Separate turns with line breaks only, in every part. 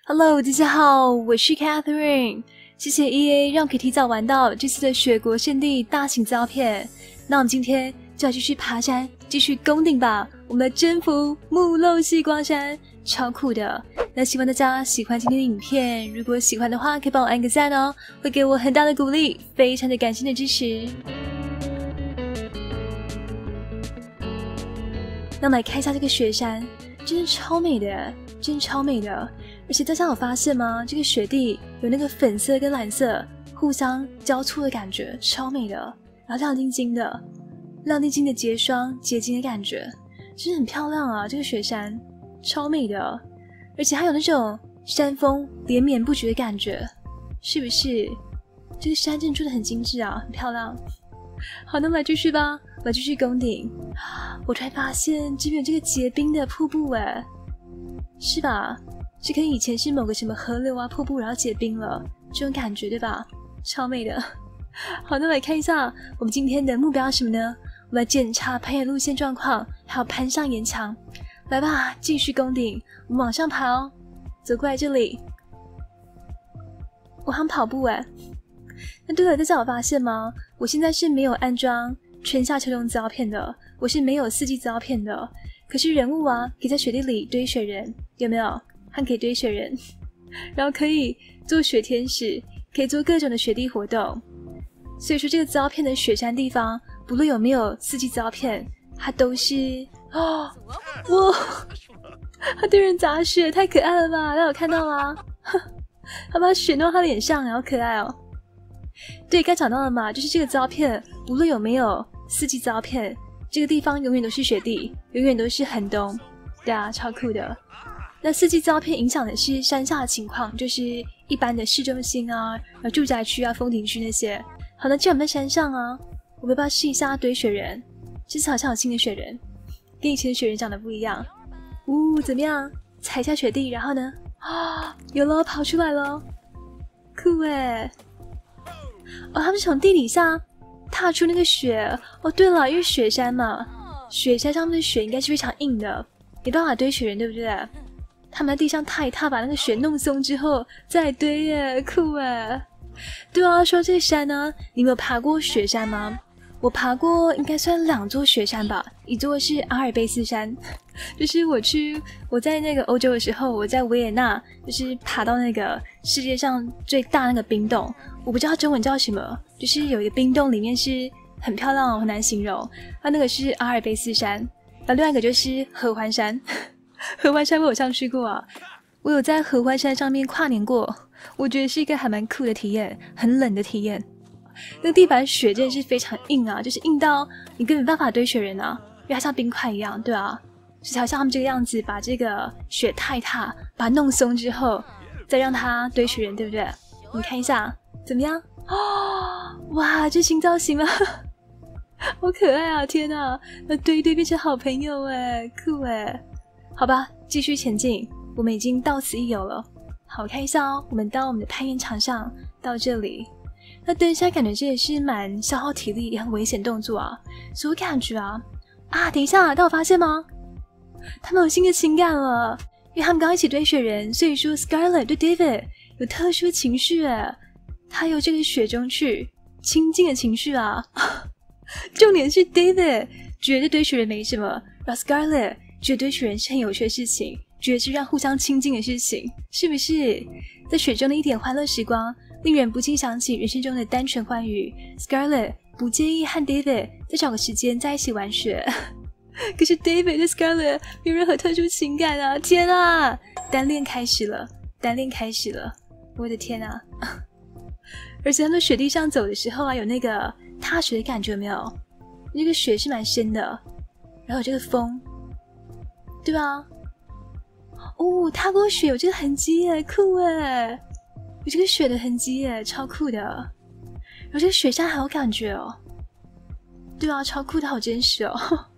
Hello， 大家好，我是 Catherine， 谢谢 EA 让我可以提早玩到这次的雪国圣地大型资料片。那我们今天就要继续爬山，继续攻顶吧，我们来征服木漏细光山，超酷的。那希望大家喜欢今天的影片，如果喜欢的话，可以帮我按个赞哦，会给我很大的鼓励，非常的感谢你的支持。那我们来看一下这个雪山，真的超美的，真的超美的。而且大家有发现吗？这个雪地有那个粉色跟蓝色互相交错的感觉，超美的。然后亮晶晶的，亮晶晶的结霜结晶的感觉，真的很漂亮啊！这个雪山超美的，而且还有那种山峰连绵不绝的感觉，是不是？这个山真的做得很精致啊，很漂亮。好，那我们来继续吧，我来继续攻顶。我突然发现这边有这个结冰的瀑布，诶，是吧？这跟以前是某个什么河流啊、瀑布，然后结冰了，这种感觉对吧？超美的。好，那我来看一下我们今天的目标是什么呢？我们来检查攀岩路线状况，还有攀上岩墙。来吧，继续攻顶，我们往上爬哦。走过来这里，我想跑步诶。那对了，大家有发现吗？我现在是没有安装春夏秋冬资料片的，我是没有四季资料片的。可是人物啊，可以在雪地里堆雪人，有没有？还可以堆雪人，然后可以做雪天使，可以做各种的雪地活动。所以说这个资料片的雪山地方，不论有没有四季资料片，它都是哇，它对人砸雪，太可爱了吧？大家有看到吗？他把雪弄到他脸上，好可爱哦。对，该讲到了嘛，就是这个资料片，无论有没有四季资料片，这个地方永远都是雪地，永远都是寒冬，对啊，超酷的。那四季资料片影响的是山下的情况，就是一般的市中心啊，然后住宅区啊、风景区那些。好，那既然我们在山上啊，我们要不要试一下堆雪人？这次好像有新的雪人，跟以前的雪人长得不一样。怎么样？踩下雪地，然后呢？有了，跑出来了，酷诶。他们是从地底下踏出那个雪。对了，因为雪山嘛，雪山上面的雪应该是非常硬的，没办法堆雪人，对不对？他们在地上踏一踏，把那个雪弄松之后再堆耶，酷耶！对啊，说这山呢，你们有爬过雪山吗？我爬过，应该算2座雪山吧，一座是阿尔卑斯山，就是我在那个欧洲的时候，我在维也纳，就是爬到那个世界上最大那个冰洞，我不知道中文叫什么，就是有一个冰洞里面是很漂亮，很难形容。那个是阿尔卑斯山，另外一个就是合欢山。合欢山我有上去过啊，我有在合欢山上面跨年过，我觉得是一个还蛮酷的体验，很冷的体验。那个地板雪真的是非常硬啊，就是硬到你根本没办法堆雪人啊，因为它像冰块一样，对啊，所以才像他们这个样子，把这个雪踏一踏，把它弄松之后，再让它堆雪人，对不对？你看一下怎么样？哇，这新造型吗？好可爱啊！天哪，那堆一堆变成好朋友哎，酷哎！好吧，继续前进，我们已经到此一游了。好，我看一下哦，我们到我们的攀岩场上，到这里。那登山感觉这也是蛮消耗体力，也很危险动作啊。所以我感觉等一下，大家有发现吗？他们有新的情感了，因为他们刚一起堆雪人，所以说 Scarlett 对 David 有特殊的情绪诶，他有这个雪中去亲近的情绪啊。重点是 David 觉得堆雪人没什么，然后 Scarlett 觉得堆雪人是很有趣的事情，觉得是让互相亲近的事情，是不是？在雪中的一点欢乐时光，令人不禁想起人生中的单纯欢愉。Scarlett 不介意和 David 再找个时间在一起玩雪，可是 David 对 Scarlett 没有任何特殊情感啊！天啊，单恋开始了，单恋开始了！我的天啊！而且他们雪地上走的时候啊，有那个踏雪的感觉，有没有？那个雪是蛮深的，然后有这个风，对吧？踏过雪有这个痕迹耶，酷耶！有这个雪的痕迹耶，超酷的。然后这个雪山好有感觉哦，对啊，超酷的，好真实哦。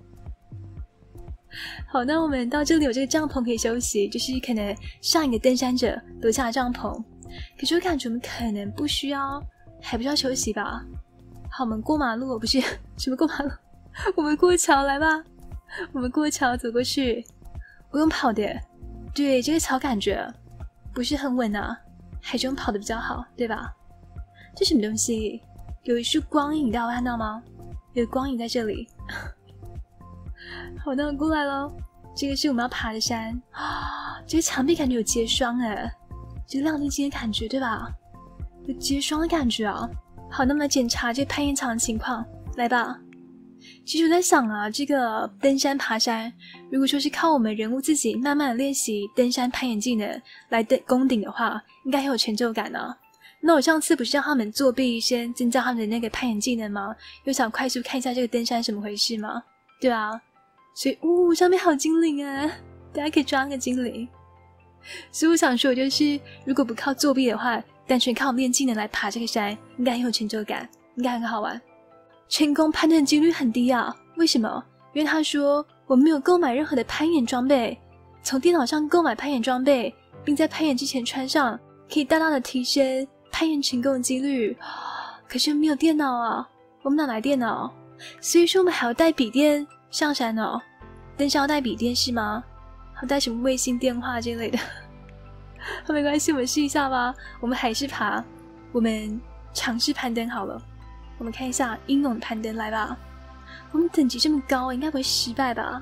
好，那我们到这里有这个帐篷可以休息，就是可能上一个登山者留下的帐篷。可是我感觉我们可能不需要，还不需要休息吧？好，我们过马路，不是什么过马路，我们过桥来吧。我们过桥走过去，我用跑的，对，这个桥感觉不是很稳啊，海中跑得比较好，对吧？这什么东西？有一束光影，大家看到吗？有光影在这里。好，那我过来咯。这个是我们要爬的山啊，这个墙壁感觉有结霜哎，这个亮晶晶的感觉，对吧？有结霜的感觉啊。好，那么来检查这个攀岩场的情况，来吧。其实我在想啊，这个登山爬山，如果说是靠我们人物自己慢慢的练习登山攀岩技能来攻顶的话，应该很有成就感啊。那我上次不是让他们作弊，先增加他们的那个攀岩技能吗？又想快速看一下这个登山什么回事吗？对啊，所以上面还有精灵啊，大家可以抓那个精灵。所以我想说，就是如果不靠作弊的话，单纯靠练技能来爬这个山，应该很有成就感，应该很好玩。成功攀登几率很低啊，为什么？因为他说我没有购买任何的攀岩装备，从电脑上购买攀岩装备，并在攀岩之前穿上，可以大大的提升攀岩成功的几率。可是没有电脑啊，我们哪来电脑？所以说我们还要带笔电上山哦。登山要带笔电是吗？还要带什么卫星电话之类的？没关系，我们试一下吧。我们还是爬，我们尝试攀登好了。我们看一下英勇的攀登，来吧。我们等级这么高，应该不会失败吧？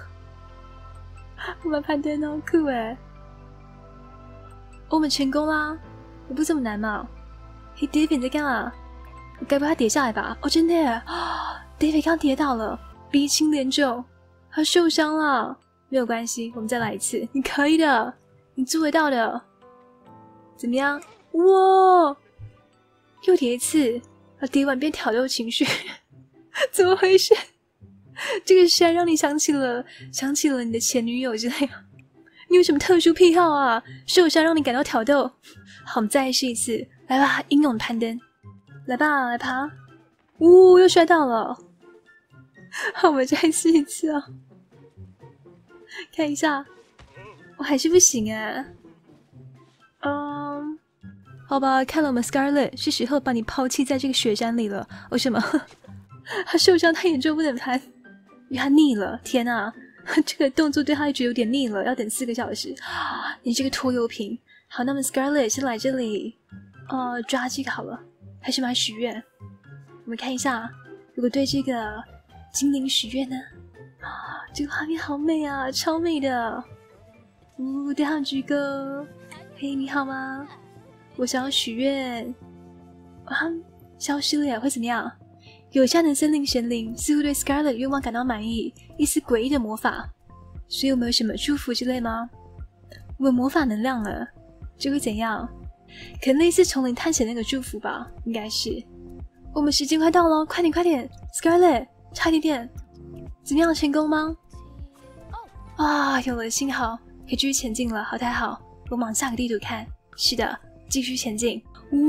我们攀登好酷耶！我们成功啦，也不这么难嘛。嘿 ，David 你在干嘛？我该不会他跌下来吧？哦，真的耶！David 刚跌倒了，鼻青脸肿，他受伤了。没有关系，我们再来一次。你可以的，你做得到的。怎么样？哇！又跌一次。跌完变挑逗情绪，怎么回事？这个山让你想起了你的前女友之类的？你有什么特殊癖好啊？受伤让你感到挑逗？好，我们再试一次，来吧，英勇的攀登，来吧，来爬。又摔倒了。好，我们再试一次啊。看一下，我还是不行啊。好吧，看了我们 Scarlet 是时候把你抛弃在这个雪山里了。为什么？他受伤太严重不能攀，因为他腻了。天哪，这个动作对他觉得有点腻了，要等4个小时。你这个拖油瓶。好，那么 Scarlet 先来这里，抓这个好了，还是来许愿。我们看一下，如果对这个精灵许愿呢？这个画面好美啊，超美的。对他们鞠躬。嘿，你好吗？我想要许愿，消失了耶，会怎么样？友善的森林神灵似乎对 Scarlet 愿望感到满意，一丝诡异的魔法。所以有没有什么祝福之类吗？我们魔法能量了，这会怎样？可能类似丛林探险那个祝福吧，应该是。我们时间快到了，快点快点 ，Scarlet， 差一点点，怎么样？成功吗？有了信号，可以继续前进了，好太好。我们往下个地图看，是的。继续前进，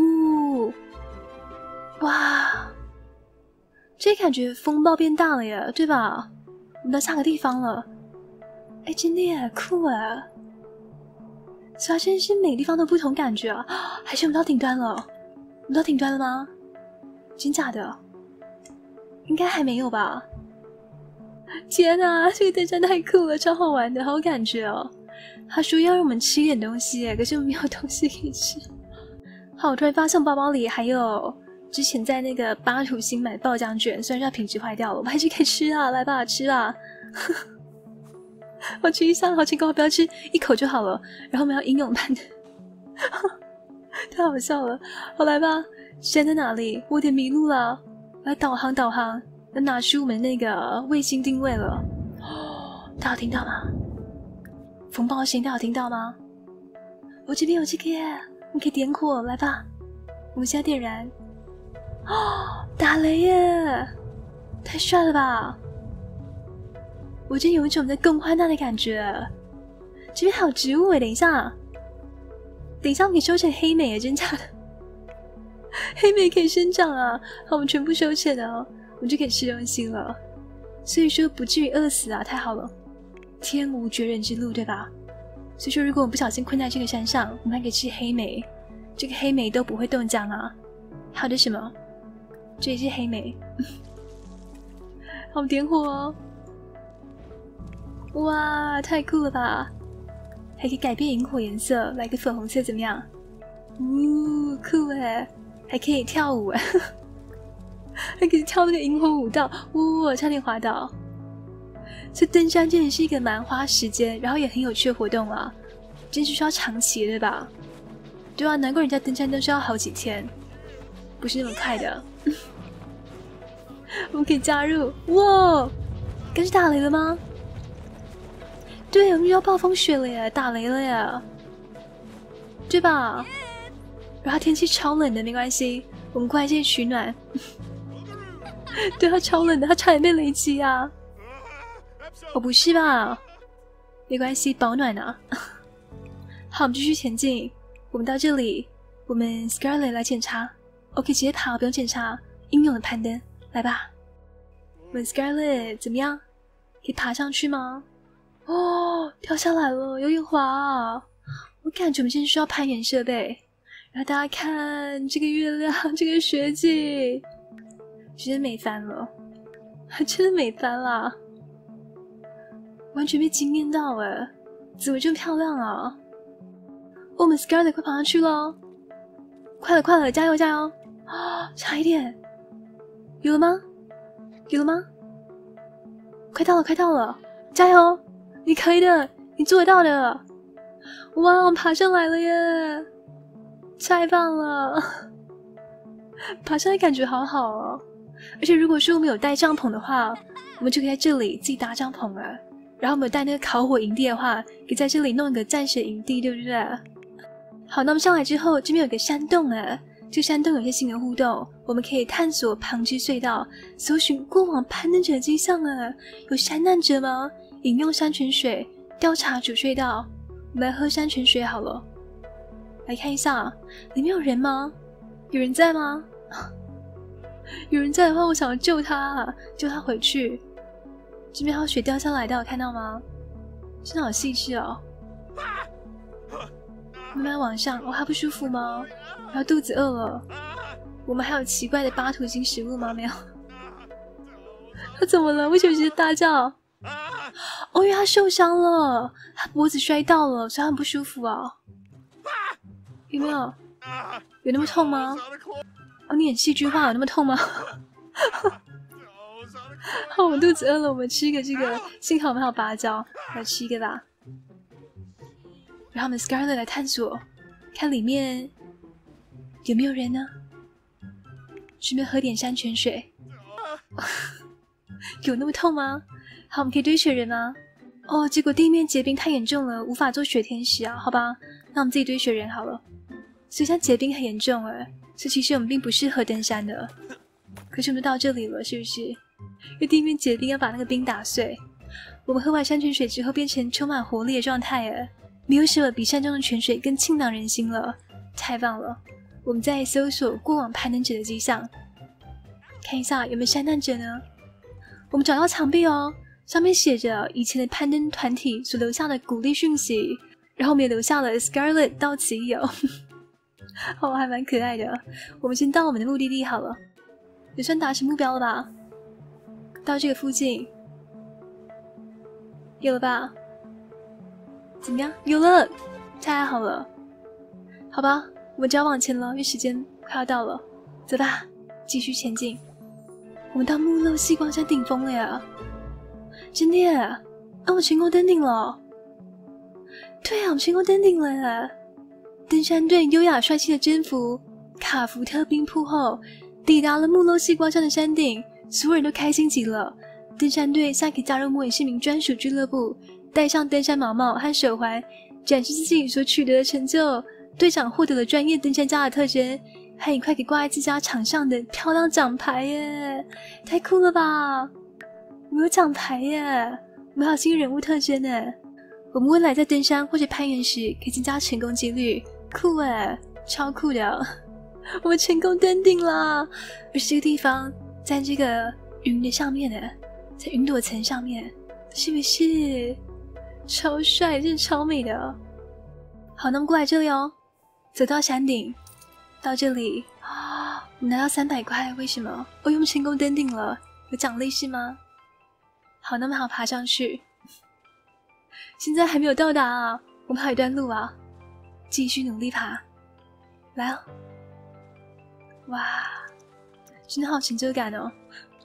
哇，这感觉风暴变大了耶，对吧？我们到下个地方了，真的耶，酷啊！所以真是每个地方都不同感觉啊！还是我们到顶端了？我们到顶端了吗？真假的？应该还没有吧？天哪，这个登山太酷了，超好玩的，好有感觉哦！他说要让我们吃一点东西耶，可是我们没有东西可以吃。好，我突然发现包包里还有之前在那个巴图星买的爆浆卷，虽然说它品质坏掉了，我们还是可以吃啊！来吧，吃吧。我吃一下，好成功，不要吃一口就好了。然后我们要英勇攀登，太好笑了。好，来吧，山在哪里？我有点迷路了。来导航，要拿出我们那个卫星定位了。大家有听到吗？风暴声，大家有听到吗？我这边有这个耶，你可以点火，来吧，我们现在点燃。打雷耶，太帅了吧！我真有一种在共患难的感觉。这边还有植物耶，等一下我们可以收成黑莓耶，真假的？黑莓可以生长啊！好，我们全部收成了，我们就可以吃东西了。所以说不至于饿死啊，太好了。天无绝人之路，对吧？所以说如果我们不小心困在这个山上，我们还可以吃黑莓，这个黑莓都不会冻僵啊。还有的什么？这也是黑莓。好，我们点火哦。哇，太酷了吧！ 还可以改变萤火颜色，来个粉红色怎么样？酷哎！还可以跳舞哎，还可以跳那个萤火舞蹈，差点滑倒。这登山真的是一个蛮花时间，然后也很有趣的活动啊，真是需要长期对吧？对啊，难怪人家登山都需要好几天，不是那么快的。我们可以加入，哇！刚是打雷了吗？对，我们遇到暴风雪了耶，打雷了耶，对吧？然后天气超冷的，没关系，我们过来这里取暖。对，他超冷的，他差点被雷击啊！哦，不是吧？没关系，保暖啊。好，我们继续前进。我们到这里，我们 Scarlet 来检查。OK， 直接爬，不用检查。英勇的攀登，来吧。我们 Scarlet 怎么样？可以爬上去吗？哦，跳下来了，有点滑啊！我感觉我们现在需要攀岩设备。然后大家看这个月亮，这个雪景，真的美翻了，真的美翻啦！完全被惊艳到哎，怎么这么漂亮啊？我们 Scarlet 快爬上去了，快了快了，加油加油！啊，差一点，有了吗？有了吗？快到了快到了，加油！你可以的，你做得到的！哇，我们爬上来了耶！太棒了，爬山的感觉好好哦！而且如果说我们有带帐篷的话，我们就可以在这里自己搭帐篷了。然后我们有带那个烤火营地的话，可以在这里弄一个暂时营地，对不对？好，那么上来之后，这边有个山洞哎，这个山洞有些新的互动，我们可以探索旁支隧道，搜寻过往攀登者的迹象啊！有山难者吗？饮用山泉水，调查主隧道。我们来喝山泉水好了。来看一下，里面有人吗？有人在吗？有人在的话，我想要救他，救他回去。这边还有雪掉下来的，有看到吗？真的好细致哦。慢慢往上，我还不舒服吗？然后肚子饿了。我们还有奇怪的巴图金食物吗？没有。他怎么了？为什么一直大叫？哦，因为他受伤了，他脖子摔到了，所以他很不舒服啊。有没有？有那么痛吗？哦，你演戏剧化有那么痛吗？好，我肚子饿了，我们吃一个这个，幸好我们还有芭蕉，来吃一个吧。然后我们 Scarlet 来探索，看里面有没有人呢？顺便喝点山泉水。有那么痛吗？好，我们可以堆雪人吗？哦，结果地面结冰太严重了，无法做雪天使啊，好吧，那我们自己堆雪人好了。所以现在结冰很严重哎，所以其实我们并不适合登山的。可是我们到这里了，是不是？因为地面结冰要把那个冰打碎。我们喝完山泉水之后变成充满活力的状态哎，没有什么比山中的泉水更沁荡人心了，太棒了！我们再搜索过往攀登者的迹象，看一下有没有山难者呢？我们找到墙壁哦，上面写着以前的攀登团体所留下的鼓励讯息，然后我们也留下了 Scarlet 到此一游。哦，还蛮可爱的。我们先到我们的目的地好了，也算达成目标了吧？到这个附近，有了吧？怎么样？有了，太好了。好吧，我们就要往前了，因为时间快要到了。走吧，继续前进。我们到木漏细光山顶峰了呀！真的耶！啊，我们成功登顶了。对啊，我们成功登顶了耶！登山队优雅帅气的征服卡福特冰瀑后，抵达了木漏细光山的山顶，所有人都开心极了。登山队现在可以加入末尾市民专属俱乐部，戴上登山毛帽和手环，展示自己所取得的成就。队长获得了专业登山家的特征，还有一块可以挂在自家场上的漂亮奖牌耶！太酷了吧！我们有奖牌耶！我们还有新人物特征耶！我们未来在登山或者攀岩时可以增加成功几率，酷耶！超酷的！我们成功登顶啦！而且这个地方在这个云的上面呢，在云朵层上面，是不是超帅？真的超美的！好，那么过来这里哦，走到山顶，到这里啊，我们拿到300块，为什么？哦，因为我们成功登顶了，有奖励是吗？好，那么好，爬上去。现在还没有到达啊， 我们还有一段路啊，继续努力爬，来哦！哇，真的好成就感哦！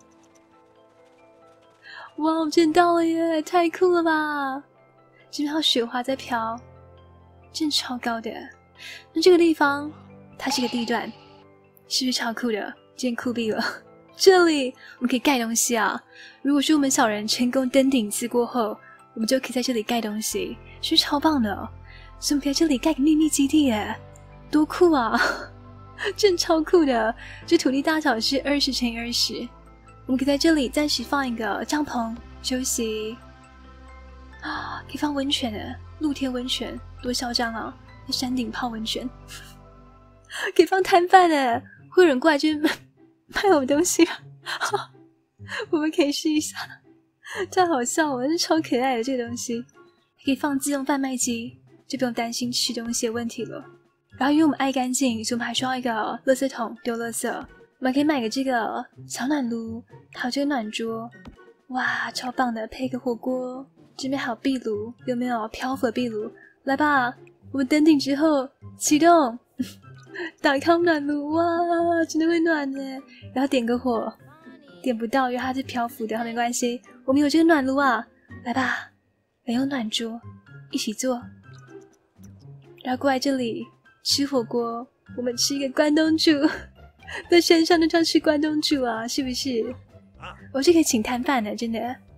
哇，我们真的到了耶，太酷了吧！这边还有雪花在飘，真的超高的。那这个地方，它是一个地段，是不是超酷的？真酷毙了！这里我们可以盖东西啊！如果说我们小人成功登顶一次过后，我们就可以在这里盖东西，是不是超棒的？所以我们可以在这里盖个秘密基地耶，多酷啊！真超酷的！这土地大小是20×20，我们可以在这里暂时放一个帐篷休息啊，可以放温泉的，露天温泉，多嚣张啊！在山顶泡温泉，可以放摊贩的，会有人过来就是卖我们东西吗？我们可以试一下，太好笑了，是超可爱的这个东西，可以放自动贩卖机，就不用担心吃东西的问题了。然后因为我们爱干净，所以我们还需要一个垃圾桶丢垃圾。我们可以买个这个小暖炉，还有这个暖桌，哇，超棒的，配个火锅。这边还有壁炉，有没有漂浮的壁炉？来吧，我们登顶之后启动。打开暖炉，哇，真的会暖呢。然后点个火，点不到，因为它是漂浮的，没关系。我们有这个暖炉啊，来吧，来用暖桌一起做。然后过来这里吃火锅，我们吃一个关东煮，在山上就叫吃关东煮啊，是不是？我是可以请摊贩的，真的。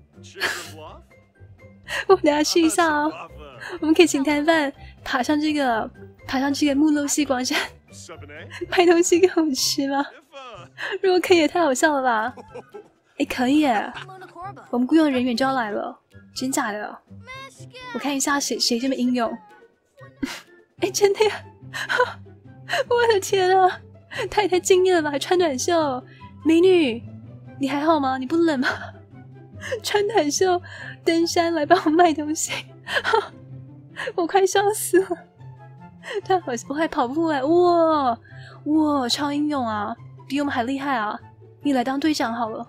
我们等一下试一下哦，我们可以请摊贩爬上这个木漏细光山。卖东西给我们吃吗？如果可以也太好笑了吧！哎，可以耶！我们雇佣人员就要来了，真假的？我看一下谁这么英勇。哎，真的呀！我的天啊，他也太敬业了吧，还穿短袖。美女，你还好吗？你不冷吗？穿短袖登山来帮我卖东西，我快笑死了。太好笑，我还跑步哎，哇，超英勇啊，比我们还厉害啊！你来当队长好了。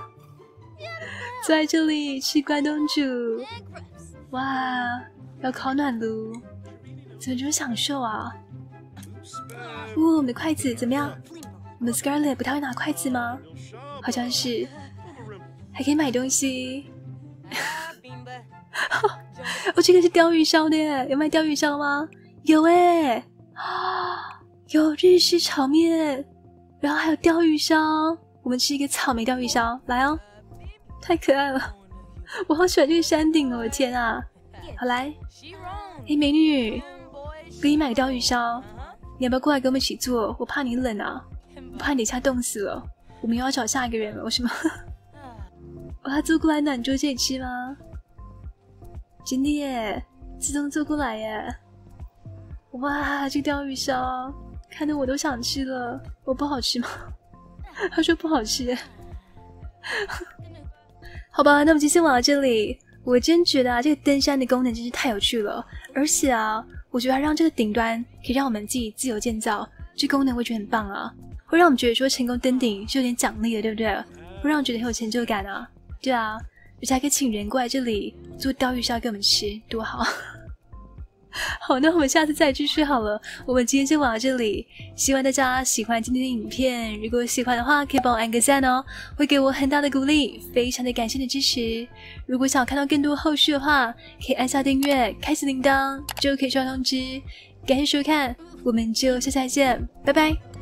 在这里吃关东煮，哇，要烤暖炉，怎么这么享受啊？我们的筷子怎么样？我们 Scarlett 不太会拿筷子吗？好像是，还可以买东西。哦，这个是鲷鱼烧的耶，有卖鲷鱼烧吗？有哎，有日式炒面，然后还有鲷鱼烧，我们吃一个草莓鲷鱼烧，来哦，太可爱了，我好喜欢这个山顶哦，我的天啊！好来，嘿美女，给你买个鲷鱼烧，你要不要过来跟我们一起做？我怕你冷啊，我怕你等一下冻死了，我们又要找下一个人了，为什么？我要坐过来暖桌这里吃吗？真的耶，自动坐过来耶！哇，这个鲷鱼烧看得我都想吃了，我不好吃吗？他说不好吃。好吧，那么今天玩到这里，我真觉得啊，这个登山的功能真是太有趣了，而且啊，我觉得它让这个顶端可以让我们自己自由建造，这功能我觉得很棒啊，会让我们觉得说成功登顶是有点奖励的，对不对？会让我觉得很有成就感啊。对啊，而且还可以请人过来这里做鲷鱼烧给我们吃，多好。好，那我们下次再继续好了。我们今天就玩到这里，希望大家喜欢今天的影片。如果喜欢的话，可以帮我按个赞哦，会给我很大的鼓励，非常的感谢你的支持。如果想看到更多后续的话，可以按下订阅，开启铃铛，就可以收到通知。感谢收看，我们就下次再见，拜拜。